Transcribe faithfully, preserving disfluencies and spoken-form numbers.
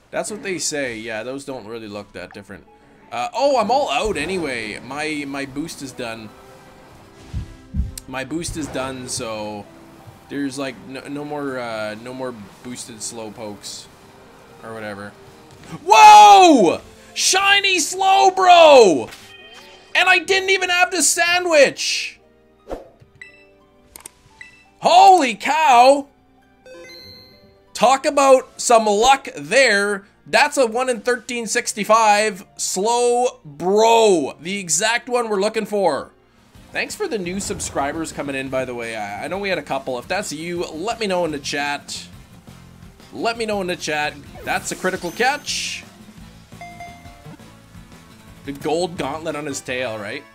That's what they say. Yeah, those don't really look that different. Uh, oh, I'm all out anyway. My my boost is done. My boost is done, so there's like no, no more uh, no more boosted Slowpokes or whatever. Whoa! Shiny Slowbro! And I didn't even have the sandwich. Holy cow! Talk about some luck there. That's a one in thirteen sixty-five Slowbro. The exact one we're looking for. Thanks for the new subscribers coming in, by the way. I, I know we had a couple. If that's you, let me know in the chat. Let me know in the chat. That's a critical catch. The gold gauntlet on his tail, right?